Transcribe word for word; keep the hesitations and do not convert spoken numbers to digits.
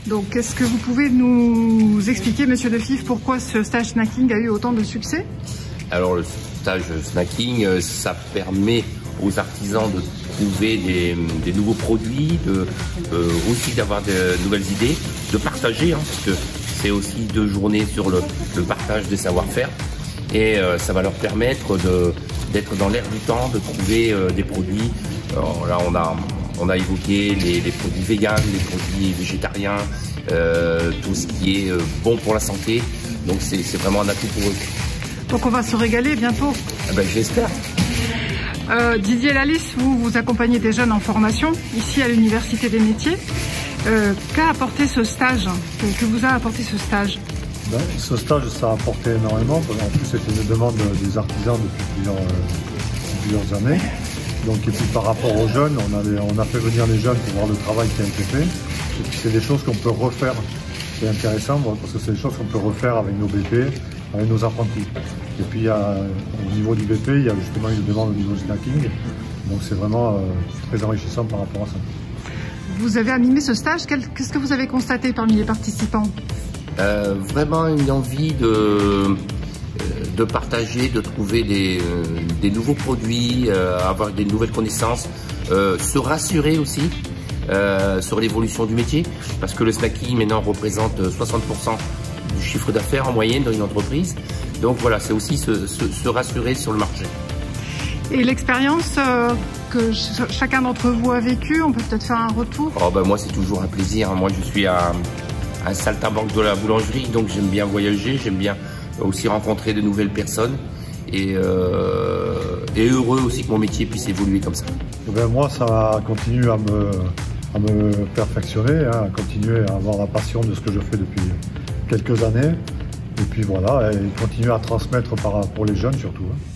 Donc, est-ce que vous pouvez nous expliquer, Monsieur Lefifre, pourquoi ce stage snacking a eu autant de succès? Alors, le stage snacking, ça permet aux artisans de trouver des, des nouveaux produits, de, euh, aussi d'avoir de nouvelles idées, de partager, hein, parce que c'est aussi deux journées sur le, le partage des savoir-faire. Et euh, ça va leur permettre de, d'être dans l'air du temps, de trouver euh, des produits. Alors là, on a, on a évoqué les, les produits véganes, les produits végétariens, euh, tout ce qui est euh, bon pour la santé. Donc c'est, c'est vraiment un atout pour eux. Donc on va se régaler bientôt. Eh ben, j'espère. Euh, Didier Lalisse, vous, vous accompagnez des jeunes en formation ici à l'Université des Métiers. Euh, qu'a apporté ce stage? Que, que vous a apporté ce stage? Ben, ce stage, ça a apporté énormément. En plus, c'était une demande des artisans depuis plusieurs, euh, plusieurs années. Donc, et puis par rapport aux jeunes, on, avait, on a fait venir les jeunes pour voir le travail qui a été fait. Et puis c'est des choses qu'on peut refaire. C'est intéressant parce que c'est des choses qu'on peut refaire avec nos B P, avec nos apprentis. Et puis il y a, au niveau du B P, il y a justement une demande au niveau snacking. Donc c'est vraiment euh, très enrichissant par rapport à ça. Vous avez animé ce stage, qu'est-ce que vous avez constaté parmi les participants? euh, Vraiment une envie de, de partager, de trouver des, des nouveaux produits, euh, avoir des nouvelles connaissances, euh, se rassurer aussi euh, sur l'évolution du métier, parce que le snacking maintenant représente soixante pour cent du chiffre d'affaires en moyenne dans une entreprise. Donc voilà, c'est aussi se, se, se rassurer sur le marché. Et l'expérience euh, que ch chacun d'entre vous a vécue, on peut peut-être faire un retour? Oh ben moi c'est toujours un plaisir, moi je suis un, un saltimbanque de la boulangerie, donc j'aime bien voyager, j'aime bien aussi rencontrer de nouvelles personnes et, euh, et heureux aussi que mon métier puisse évoluer comme ça. Et ben moi ça continue à me, à me perfectionner, hein, à continuer à avoir la passion de ce que je fais depuis quelques années. Et puis voilà, et continuer à transmettre par, pour les jeunes surtout. Hein.